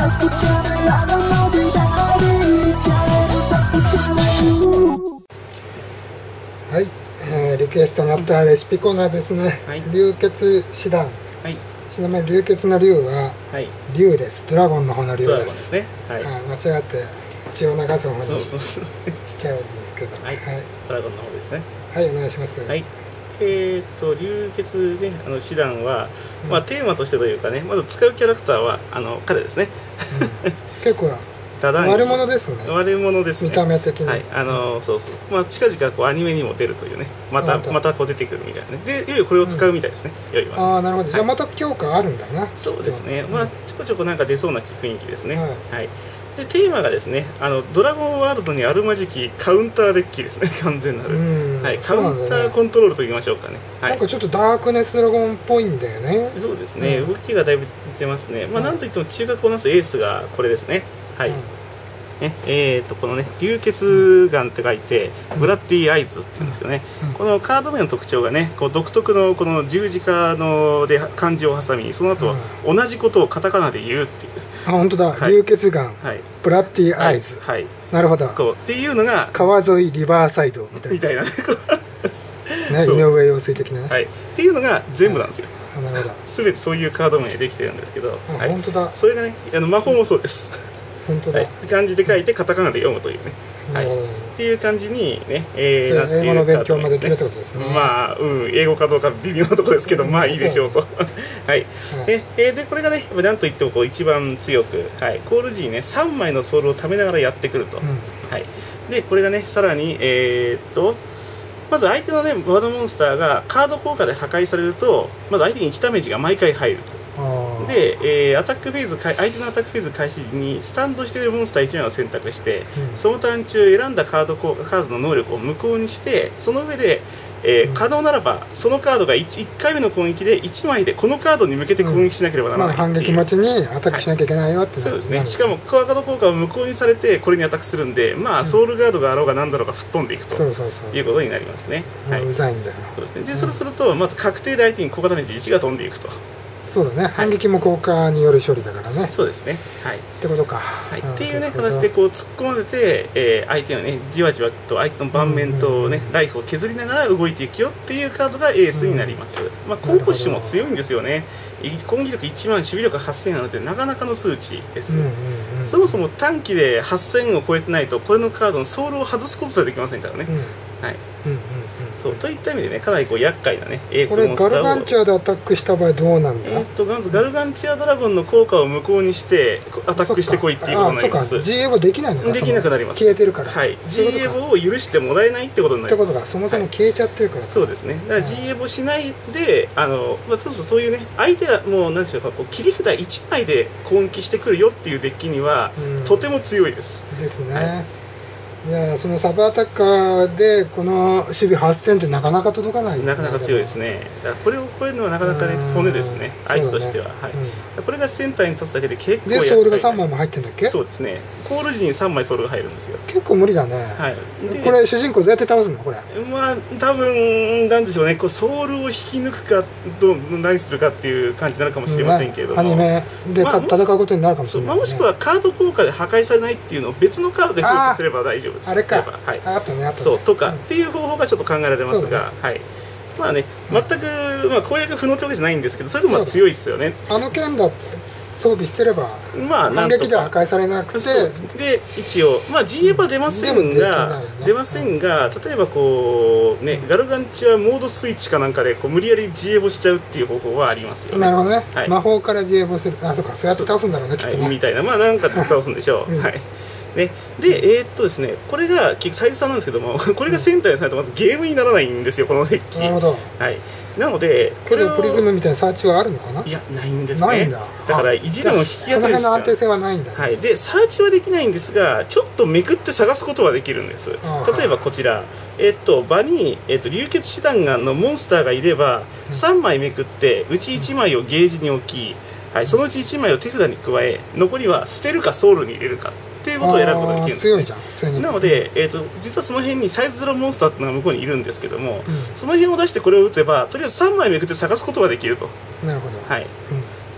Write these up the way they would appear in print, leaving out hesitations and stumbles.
はい、リクエストにあったレシピコーナーですね。 はい、 流血師団。 はい、 ちなみに流血の竜は、 はい、 竜です。ドラゴンの方の竜ドラです。 ゴンですね。はい、 間違って血を流す方にそうしちゃうんですけど。 はい、ドラゴンの方ですね。 はい、お願いします。 はい。流血ね、師団は、まあテーマとしてというかね、まず使うキャラクターは彼ですね。 結構悪者ですね。 悪者ですね。 見た目的に。 はい、そうそう。まあ近々こうアニメにも出るというね、またこう出てくるみたいなね。で、いよいよこれを使うみたいですね。いよいよ。 ああ、なるほど。じゃあまた強化あるんだな。 そうですね。まあちょこちょこなんか出そうな雰囲気ですね。はい。でテーマがですね、ドラゴンワールドにあるまじきカウンターデッキですね。完全なる。はい。カウンターコントロールと言いましょうかね。はい。 なんかちょっとダークネスドラゴンっぽいんだよね。 そうですね。動きがだいぶ似てますね。まあなんといっても中核をなすエースがこれですね。はい。このね流血眼って書いてブラッディアイズっていうんですけどね、このカード名の特徴がね、こう独特のこの十字架ので漢字を挟み、その後同じことをカタカナで言うっていう。 あ、本当だ。流血眼、ブラッディアイズ。はい。なるほど。 こうっていうのが川沿いリバーサイドみたいなね。井上陽水的なね。 はい。っていうのが全部なんですよ。 なるほど。 すべてそういうカード名でできてるんですけど、 本当だ。 それがね、魔法もそうです。 本当だ。 漢字で書いてカタカナで読むというね。はい。っていう感じにね、 英語の勉強もできるってことですね。 まあ、英語かどうか微妙なところですけど、まあいいでしょうと。はい。で、これがね、なんといってもこう一番強く、はい、コール時にね、3枚のソウルを貯めながらやってくると。はい。で、これがね、さらに、まず相手のね、ワードモンスターがカード効果で破壊されると、まず相手に1ダメージが毎回入ると。で、相手のアタックフェーズ開始時にスタンドしているモンスター1枚を選択して、そのターン中選んだカードの能力を無効にして、その上で、可能ならばそのカードが 1回目の攻撃で1枚でこのカードに向けて攻撃しなければならないっていう、 反撃待ちにアタックしなきゃいけないよって、 そうですね。しかもカード効果を無効にされてこれにアタックするんで、まあソウルガードがあろうが何だろうが吹っ飛んでいくということになりますね。 うざいんだよ。 そうですね。で、そうするとまず確定で相手に効果ダメージ1が飛んでいくと。 そうだね。反撃も効果による処理だからね。 そうですね。はい。 ってことか。 はい。っていうね形でこう突っ込ませて、相手のねじわじわと相手の盤面とねライフを削りながら動いていくよっていうカードがエースになります。まあ候補手も強いんですよね。攻撃力1万、守備力8000なのでなかなかの数値です。そもそも短期で8000を超えてないとこれのカードのソウルを外すことさえできませんからね。はい。そうといった意味でね、かなりこう厄介なねエースモンスターを、 これガルガンチアでアタックした場合どうなんだ。 まずガルガンチアドラゴンの効果を無効にしてアタックしてこいっていうことになります。 GA はできないのか。 できなくなります。 消えてるから。 はい。GA を許してもらえないってことになります。 ってことがそもそも消えちゃってるから。 そうですね。だから GA をしないでそういうね相手がもう何でしょうか、こう切り札1枚で攻撃してくるよっていうデッキにはとても強いです。 ですね。いや、そのサブアタッカーでこの守備8000ってなかなか届かないですね。 なかなか強いですね。だからこれを超えるのはなかなかね骨ですね、相手としては。はい。これがセンターに立つだけで結構でソウルが3枚も入ってんだっけ。 そうですね。コール時に3枚ソウルが入るんですよ。 結構無理だね。 はい。 これ主人公どうやって倒すのこれ。 まあ多分なんでしょうね、こうソウルを引き抜くか何するかっていう感じになるかもしれませんけれども、 アニメで戦うことになるかもしれない。 もしくはカード効果で破壊されないっていうのを別のカードで封鎖すれば大丈夫です。 あれか。 はい。 あったね、あったね。 そうとかっていう方法がちょっと考えられますが、はい。まあね、全く攻略不能ってわけじゃないんですけど、それでも強いですよね。 剣だ装備してれば、まあ反撃では破壊されなくて、 で一応まあ GA は出ませんが、例えばこうねガルガンチはモードスイッチかなんかでこう無理やり GA をしちゃうっていう方法はありますよね。 なるほどね。魔法から GA をする、とかそうやって倒すんだろうね、きっとね。 みたいな、まあなんかで倒すんでしょう。はい。ね、でですね、これがサイズ差なんですけども、これがセンターにされるとまずゲームにならないんですよ、このデッキ。 なるほど。 はい。なのでけどプリズムみたいなサーチはあるのかな。 いや、ないんですね。 ないんだ。 だから意地でも引き当てるしか、 その辺の安定性はないんだ。 はい。でサーチはできないんですが、ちょっとめくって探すことはできるんです。例えばこちら場に流血師団のモンスターがいれば3枚めくってうち1枚をゲージに置き、はい、そのうち1枚を手札に加え残りは捨てるかソウルに入れるかっていうことを選ぶことができるんです、ね。 強いじゃん、普通に。 なので、実はその辺にサイズ0モンスターっていうのが向こうにいるんですけども、その辺を出してこれを打てばとりあえず3枚めくって探すことができると。 なるほど。 はい。っ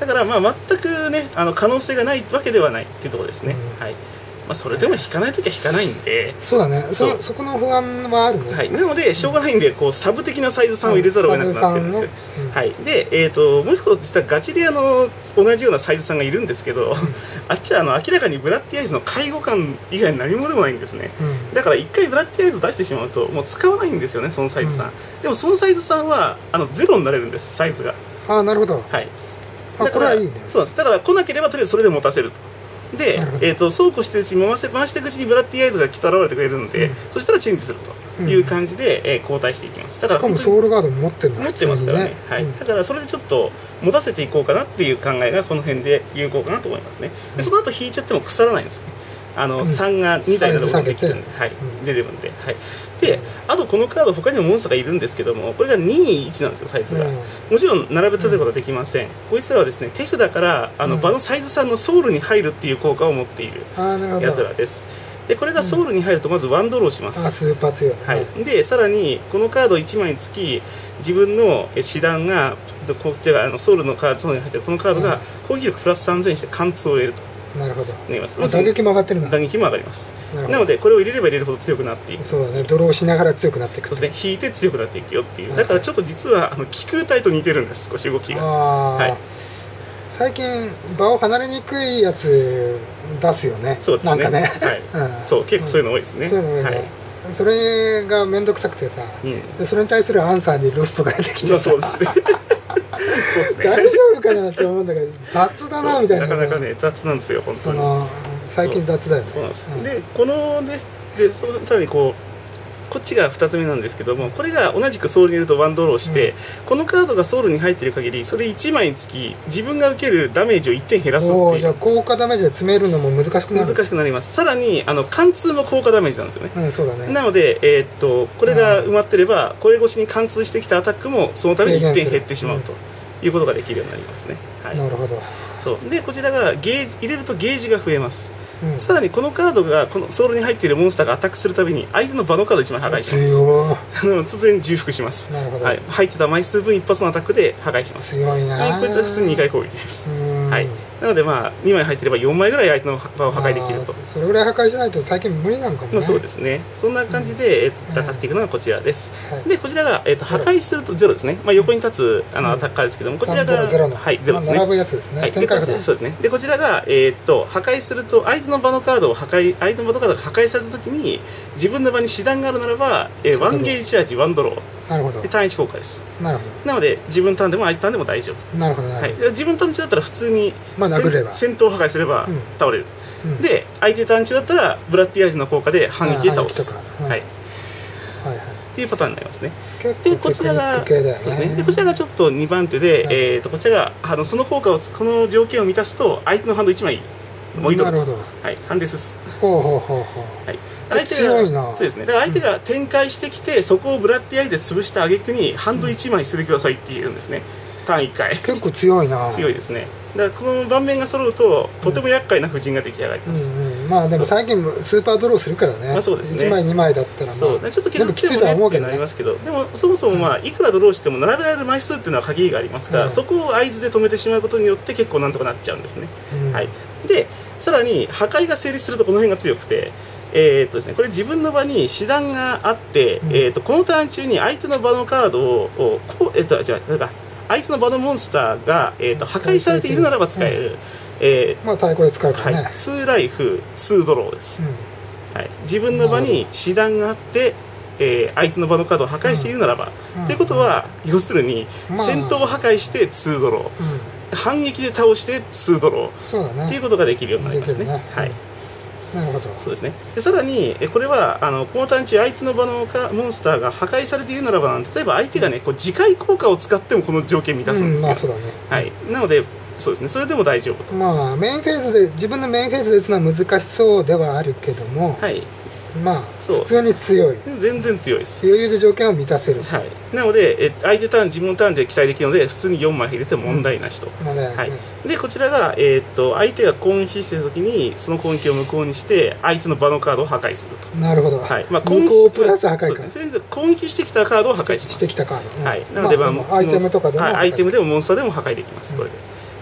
だからまあ全くね可能性がないわけではないっていうところですね、はい。まあ、それでも引かないときは引かないんで、 そうだね、そこの不安はあるね、 はい、なのでしょうがないんでこうサブ的なサイズ3を入れざるを得なくなってるんですよ、はい。で、もう一個実はガチレアの同じようなサイズ3がいるんですけど、あっちは明らかにブラッディアイズの介護感以外何もでもないんですね、だから一回ブラッディアイズ出してしまうともう使わないんですよね、そのサイズ3、でもそのサイズ3はゼロになれるんです、サイズが。 ああ、なるほど、 はい。 だからこれはいいね。 そうなんです。だから来なければとりあえずそれで持たせると。で、そうこうしてるうちに回していくうちにブラッディアイズがきっと現れてくれるので、そしたらチェンジするという感じで、交代していきます。だからしかもソウルガードも持ってるんだ、 持ってますからね、はい。だからそれでちょっと持たせていこうかなっていう考えがこの辺で有効かなと思いますね。でその後引いちゃっても腐らないんですね。3が2台のところできてるんで、はい、出てるんで、はい。で、あとこのカード他にもモンスターがいるんですけども、これが2、1なんですよ、サイズが。もちろん並べ立てることはできません。こいつらはですね、手札から場のサイズ3のソウルに入るっていう効果を持っているやつらです。でこれがソウルに入るとまず1ドローします。 スーパー強い、 はい。でさらにこのカード1枚につき自分の師団がこっちがソウルのカードに入ってるこのカードが攻撃力プラス3000にして貫通を得ると。 なるほど。 打撃も上がってるんだ。 打撃も上がります。なのでこれを入れれば入れるほど強くなっていく。 そうだね。ドローしながら強くなっていく。 そうですね。引いて強くなっていくよっていう。だからちょっと実は気空体と似てるんです。少し動きが。はい。 最近場を離れにくいやつ出すよね。 そうですね。 なんかね。 はい。そう結構そういうの多いですね。 そういうの多いね。それが面倒くさくてさ。でそれに対するアンサーにロストが出てきて。 そうですね。そうですね。 大丈夫かなって思うんだけど雑だなみたいな。 なかなかね雑なんですよ本当に。 最近雑だよね。 そうなんです。でこのでそのためにこっちが2つ目なんですけども、これが同じくソウルにいると1ドローして、このカードがソウルに入っている限りそれ1枚につき自分が受けるダメージを1点減らすっていう。 じゃあ効果ダメージで詰めるのも難しくなる。 難しくなります。さらに貫通も効果ダメージなんですよね。 そうだね。 なのでこれが埋まってればこれ越しに貫通してきたアタックもそのために1点減ってしまうということができるようになりますね。はい。 なるほど。 そうでこちらが入れるとゲージが増えます。さらにこのカードがこのソウルに入っているモンスターがアタックするたびに相手の場のカード1枚破壊します。突然重複します。はい、入ってた枚数分一発のアタックで破壊します。 強いな。 こいつは普通に2回攻撃です。はい。なのでまあ2枚入ってれば4枚ぐらい相手の場を破壊できると。 それぐらい破壊しないと最近無理なのかもね。 そうですね。そんな感じで戦っていくのがこちらです。でこちらが破壊すると0ですね。まあ横に立つアタッカーですけども、こちらがはい0ですね。 並ぶやつですね。 そうですね。でこちらが破壊すると相手の場のカードを相手の場のカードが破壊された時に自分の場に師団があるならば1ゲージチャージ1ドロー。 なるほど。 で単一効果です。 なるほど。 なので自分ターンでも相手ターンでも大丈夫。 なるほど。 はい。自分ターン中だったら普通に殴れば戦闘破壊すれば倒れる。で相手ターン中だったらブラッディアイズの効果で反撃で倒す。はい。っていうパターンになりますね。でこちらがそうですね。でこちらがちょっと2番手でこちらがその効果をこの条件を満たすと相手のハンド1枚置いとくと。はい。ハンデスス。 ほうほうほうほう。 はい。 強いな。 そうですね。だから相手が展開してきてそこをブラッディアイズで潰した挙句にハンド1枚捨ててくださいって言うんですね。ターン1回。 結構強いな。 強いですね。だからこの盤面が揃うととても厄介な布陣が出来上がります。 まあでも最近スーパードローするからね。 まあそうですね。 1枚2枚だったらそうちょっと削ってもねってなりますけど、でもそもそもまあいくらドローしても並べられる枚数っていうのは限りがありますから、そこを合図で止めてしまうことによって結構なんとかなっちゃうんですね。はい。でさらに破壊が成立するとこの辺が強くて。ですね、これ自分の場に師団があって、このターン中に相手の場のカードを相手の場のモンスターが、破壊されているならば使える、 まあ対抗で使うからね、 2ライフ2ドローです、はい、自分の場に師団があって、相手の場のカードを破壊しているならば、ということは要するに戦闘を破壊して2ドロー、反撃で倒して2ドローっていうことができるようになりますね。はい。 なるほど。 そうですね。でさらにこれはこのターン中相手の場のモンスターが破壊されているならば、例えば相手がねこう次回効果を使ってもこの条件満たすんですよ。 まあそうだね。 はい。なのでそうですね。それでも大丈夫と。 まあメインフェーズで自分のメインフェーズで打つのは難しそうではあるけども、 はい。 まあ普通に強い。 全然強いです。 余裕で条件を満たせるし。 はい。なので相手ターン自分のターンで期待できるので普通に4枚入れても問題なしと。はい。でこちらが相手が攻撃している時にその攻撃を無効にして相手の場のカードを破壊すると。 なるほど。 はい。まあ無効プラス破壊か。 そうですね。攻撃してきたカードを破壊します。 してきたカード。 はい。なのでアイテムとかでもアイテムでもモンスターでも破壊できます。これで。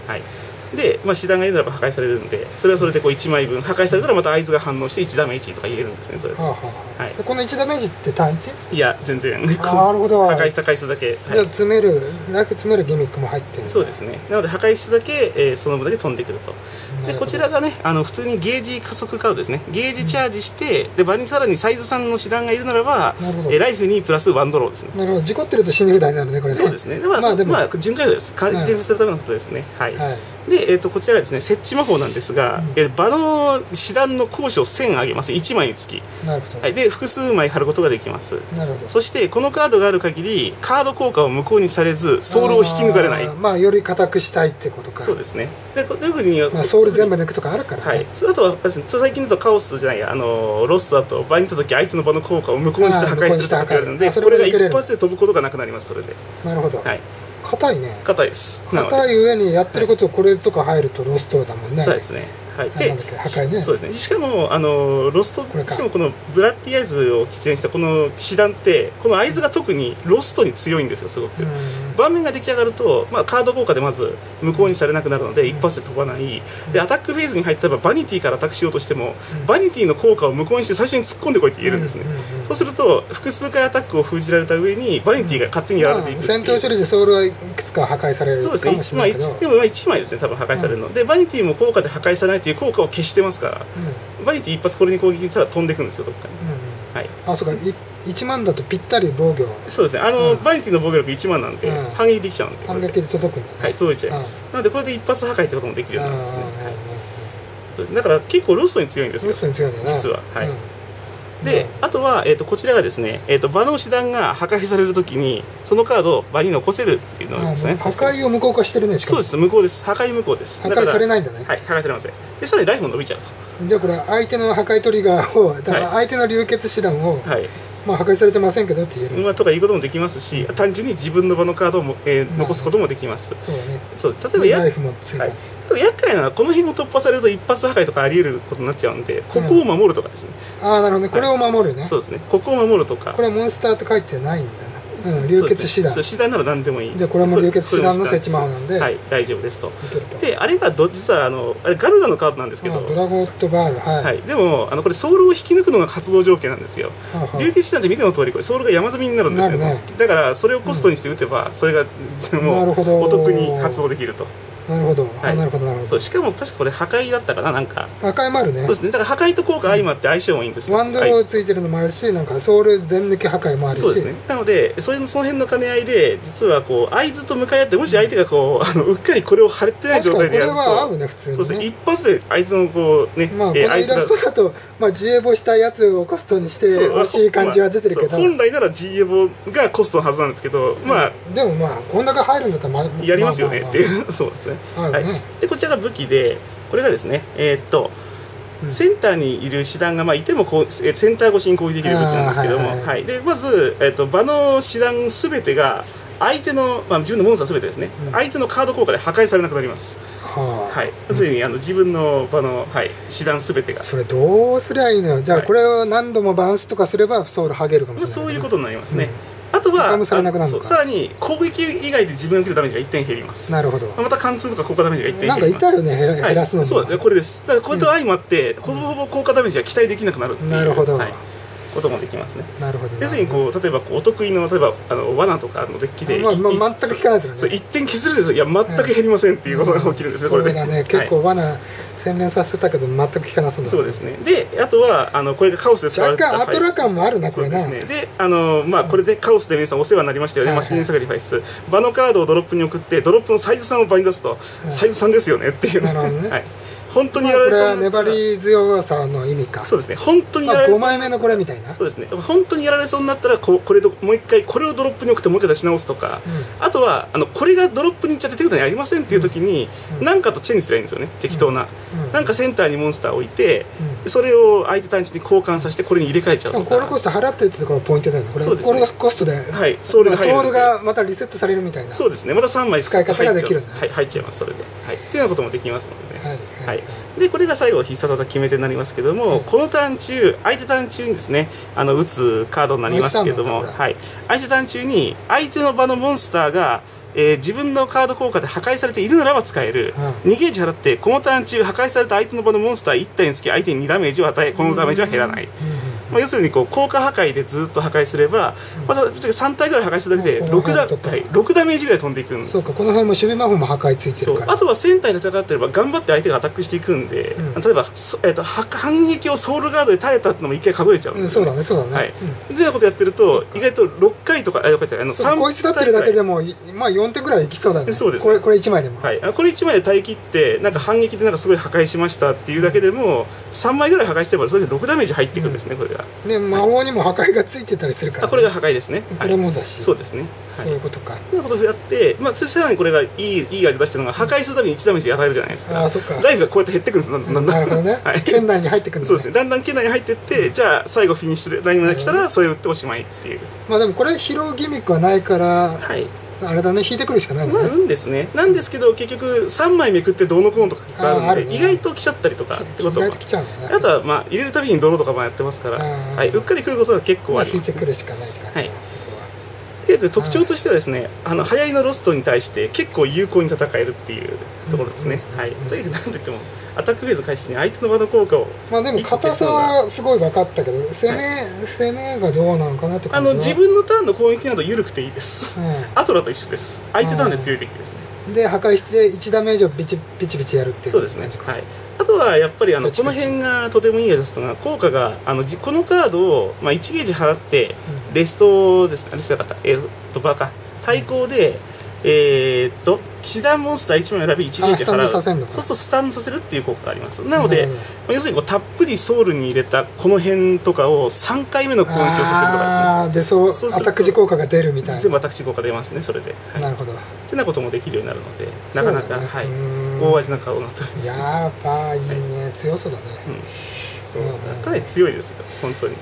はい、で、まあ、師団がいるならば破壊されるんで、それはそれでこう1枚分破壊されたらまた合図が反応して1ダメージとか言えるんですね、それで。はい、 この1ダメージって単一？ いや全然。 なるほど。 破壊した回数だけ。 じゃあ詰めるライフ詰めるギミックも入ってる。 そうですね。なので破壊しただけ、その分だけ飛んでくると。でこちらがね普通にゲージ加速カードですね。ゲージチャージして、で場にさらにサイズ3の師団がいるならば、ライフにプラス1ドローですね。 なるほど。事故ってると死に札になるねこれね。 そうですね。まあ巡回度です。回転させるためのことですね。はい。でこちらがですね設置魔法なんですが、場の師団の高所を1000上げます。1枚につき。 なるほど。 はい。で複数枚貼ることができます。 なるほど。 そしてこのカードがある限りカード効果を無効にされずソウルを引き抜かれない。 まあより固くしたいってことか。 そうですね。でこういうふうに、 まあソウル全部抜くとかあるからね。 はい。それだと最近だとカオスじゃないやロストだと場に行った時相手の場の効果を無効にして破壊するとかあるので、これが一発で飛ぶことがなくなります。それで。 なるほど。はい。硬いね。 硬いです。 硬い上にやってることこれとか入るとロストだもんね。 そうですね。はい、で破壊ね。 そうですね。しかもロストしかもこのブラッディアイズを出演したこの師団ってこの合図が特にロストに強いんですよすごく。盤面が出来上がると、まあ、カード効果でまず無効にされなくなるので一発で飛ばない。でアタックフェーズに入ってばバニティからアタックしようとしてもバニティの効果を無効にして最初に突っ込んでこいって言えるんですね。そうすると複数回アタックを封じられた上にバニティが勝手にやられていくっていう。 戦闘処理でソウルはいくつか破壊されるかもしれないけど。そうですね。 でも1枚ですね多分破壊されるので、バニティも効果で破壊されないという効果を消してますから、バニティ一発これに攻撃したら飛んでいくんですよどっかに。はい。 あ、そうか。1万だとぴったり防御。 そうですね。バニティの防御力1万なんで反撃できちゃうんで。 反撃で届くんだね。 はい、届いちゃいます。なのでこれで一発破壊ってこともできるようになるんですね。はい。だから結構ロストに強いんですよ。 ロストに強いんだね。 実は。はい。で、あとはこちらがですね、場の師団が破壊されるときにそのカードを場に残せるっていうのですね。 破壊を無効化してるね。 そうです。無効です。破壊無効です。 破壊されないんだね。 はい、破壊されません。でさらにライフも伸びちゃうと。 じゃあこれ相手の破壊トリガーを、だから相手の流血手段を、まあ破壊されてませんけどって言える。 まあとかいうこともできますし、単純に自分の場のカードを残すこともできます。 そうだね。 そう例えばライフもついた。 厄介なのはこの辺を突破されると一発破壊とかあり得ることになっちゃうんで、ここを守るとかですね。 ああなるほどね。これを守るね。 そうですね。ここを守るとか。 これはモンスターって書いてないんだな。流血師団。 師団なら何でもいい。 じゃあこれも流血師団の設置魔法なんで、 はい大丈夫ですと。であれが実はあれガルガのカードなんですけど、 ドラゴットバールはい。でもこれソウルを引き抜くのが発動条件なんですよ。流血師団って見ての通りこれソウルが山積みになるんですよ。だからそれをコストにして打てばそれがもうお得に発動できると。 なるほど、なるほどなるほど。 しかも確かこれ破壊だったかななんか。 破壊もあるね。 そうですね。だから破壊と効果相まって相性もいいんですよ。 ワンドローついてるのもあるし、なんかソウル全抜き破壊もあるし。 そうですね。なのでその辺の兼ね合いで実はこう合図と向かい合ってもし相手がこううっかりこれを貼れてない状態でやると、これは合うね普通にね。そうですね。一発で相手のこうね、 まあこのイラストだとまあ G エボしたやつをコストにして欲しい感じは出てるけど、 本来なら G エボがコストのはずなんですけど、まあでもまあこんだけ入るんだったらやりますよねっていうそうですね。はい。でこちらが武器でこれがですねセンターにいる師団がまあいてもこうセンター越しに攻撃できる武器なんですけども、でまず場の師団すべてが相手の自分のモンスターすべてですね、相手のカード効果で破壊されなくなります。はい。要するに自分の場の師団すべてが。 それどうすりゃいいのよ。じゃあこれを何度もバウンスとかすればソウル剥げるかもしれない。 そういうことになりますね。あとはさらに攻撃以外で自分が受けるダメージが1点減ります。 なるほど。 また貫通とか効果ダメージが1点減ります。 なんか言ったよね減らすの。 そうこれです。だからこれと相まってほぼほぼ効果ダメージが期待できなくなるっていう。 なるほど。 こともできますね。 なるほど。 要するにこう例えばお得意の例えば罠とかのデッキで全く効かないですよね。 1点削るです。いや全く減りませんっていうことが起きるんですね。これで。そうだね。 結構罠洗練させたけど全く効かなそうだ。 そうですね。であとはこれがカオスで使われて若干アトラ感もあるなこれね。 そうですね。でまあこれでカオスで皆さんお世話になりましたよね。マシンサクリファイス場のカードをドロップに送ってドロップのサイズ3を場に出すとサイズ3ですよねっていう。 なるほどね。 本当にやられそうな。 これは粘り強さの意味か。 そうですね。本当にやられそう。 5枚目のこれみたいな。 そうですね。本当にやられそうになったらこれともう一回これをドロップに送ってもうちょっと出し直すとか、あとはこれがドロップにいっちゃって手札にありませんっていう時に何かとチェンジすればいいんですよね。適当な。なんかセンターにモンスターを置いて、それを相手単地に交換させてこれに入れ替えちゃうとか。 コールコスト払ってるってところがポイントだよね。これコールコストでソウルが入る。 ソウルがまたリセットされるみたいな。 そうですね。また3枚使い方ができる。 入っちゃいますそれで。っていうようなこともできますのでね。はい。でこれが最後必殺技決め手になりますけども、このターン中相手ターン中にですね打つカードになりますけども、相手ターン中に相手の場のモンスターが自分のカード効果で破壊されているならば使える、2ゲージ払ってこのターン中破壊された相手の場のモンスター1体につき相手に2ダメージを与え、このダメージは減らない、要するにこう効果破壊でずっと破壊すれば、また3体ぐらい破壊するだけで6ダメージぐらい飛んでいくんです。 そうか、この辺も守備魔法も破壊ついてるから、 あとは1000体で戦ってれば頑張って相手がアタックしていくんで、例えば、反撃をソウルガードで耐えたってのも1回数えちゃうんです、 そうだね、そうだね、はい、 みたいなことやってると意外と6回とかこいつだってるだけでもまあ4点ぐらいいきそうだね。 そうです、 これ1枚でも、 はい、これ1枚で耐え切ってなんか反撃でなんかすごい破壊しましたっていうだけでも3枚ぐらい破壊してればそれで6ダメージ入っていくんですね、これが。 で魔法にも破壊がついてたりするから、 これが破壊ですね。 これもだし、 そうですね、 そういうことか。 そんなことをやって、さらにこれがいい味出してるのが破壊するたびに1ダメージ与えるじゃないですか。ライフがこうやって減ってくるんです。 なるほどね、圏内に入ってくるんですね。 そうですね、だんだん圏内に入っていって、じゃあ最後フィニッシュラインが来たらそれを打っておしまいっていう。 まあでもこれ疲労ギミックはないから、あれだね、引いてくるしかないのね。 運ですね。なんですけど結局3枚めくってどうのこうのとかがあるんで、意外と来ちゃったりとかってことも、あとはまあ入れるたびにどうのとかもやってますから、うっかり来ることが結構あります。 引いてくるしかないから。 特徴としてはですね、早いのロストに対して結構有効に戦えるっていうところですね。とにかく何といってもアタックフェーズ開始に相手の場の効果を、 まあでも硬さはすごい分かったけど、攻めがどうなのかなって感じ。 自分のターンの攻撃など緩くていいです。アトラと一緒です。相手ターンで強い敵ですね。 で破壊して1ダメージをピチピチやるっていう。 そうですね。はい。あとはやっぱりこの辺がとてもいいやつとが、効果がこのカードを1ゲージ払ってレストですか、レストなかったバカ対抗で騎士団モンスター1枚選び1ゲージ払う。そうするとスタンさせるっていう効果があります。なので要するにたっぷりソウルに入れたこの辺とかを3回目の攻撃をさせてるとかですね。 そうアタック時効果が出るみたいな。 全部アタック時効果出ますね、それで。 なるほど。 ってなこともできるようになるので、なかなか大味な顔になっております。 やばいいね、強そうだね。 かなり強いですよ、本当に。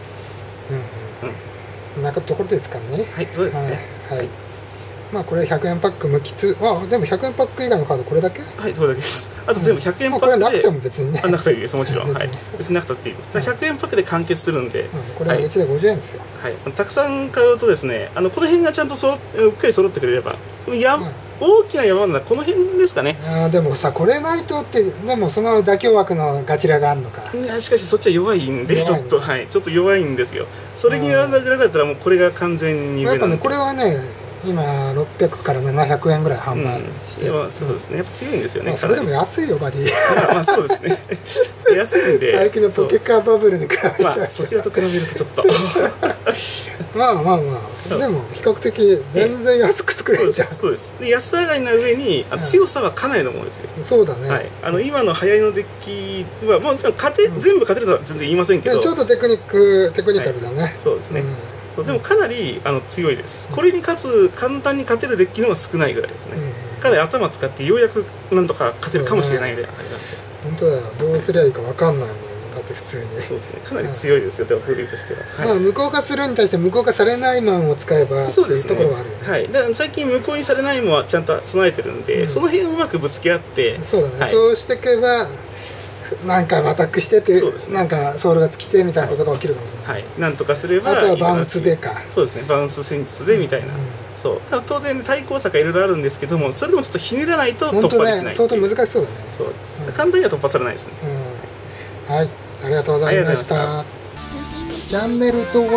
なんかところですかね。 はい、そうですね。はい。 まあこれ100円パック無機通、でも100円パック以外のカードこれだけ？ はい、それだけです。あと全部100円パックで、 これなくても別にね。 なくてもいいです、もちろん。はい。別になくたっていいです。100円パックで完結するんで、 これは1で50円ですよ。 はい。たくさん買うとですね、この辺がちゃんとうっかり揃ってくれれば、大きな山ならこの辺ですかね。 でもさ、これないとって、でもその妥協枠のガチラがあるのか。 しかしそっちは弱いんで、ちょっと弱いんですよ。それにやらなくなったらもうこれが完全にやっぱね、これはね、今600から700円ぐらい販売して、 そうですね、やっぱ強いんですよね。 それでも安いよ、バディ。 まあそうですね、安いんで、 最近のポケカーバブルに比べて、 そちらと比べるとちょっとまあでも比較的全然安く作れるじゃん。 そうです。で、安上がりな上に強さはかなりのものですよ。 そうだね。 今の流行りのデッキはもちろん全部勝てるとは全然言いませんけど、 ちょっとテクニカルだね。 そうですね。でもかなり強いです。これに簡単に勝てるデッキの方が少ないぐらいですね。かなり頭使ってようやくなんとか勝てるかもしれないみたいな感じなんですよ。 本当だよ、どうすりゃいいか分かんないもん、だって普通に。 そうですね、かなり強いですよ、でもルールとしては。 無効化するに対して無効化されないマンを使えばっていうところはあるよね。 はい、だから最近無効にされないもんはちゃんと備えてるんで、その辺をうまくぶつけ合って。 そうだね、そうしていけば何回もアタックしてて、なんかソウルが尽きてみたいなことが起きるかもしれない。 なんとかすれば。 あとはバウンスでか。 そうですね、バウンス戦術でみたいな。そう当然対抗策がいろいろあるんですけども、それでもちょっとひねらないと突破できない。 相当難しそうだね。 簡単には突破されないですね。はい、 ありがとうございました。チャンネル登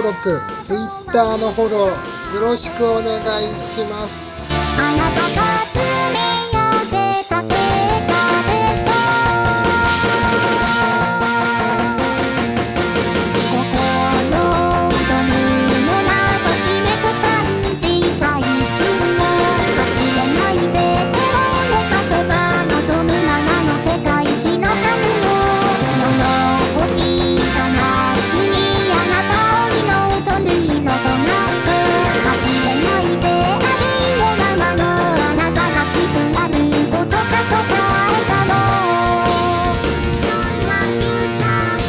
録、Twitter のフォローよろしくお願いします。あなたが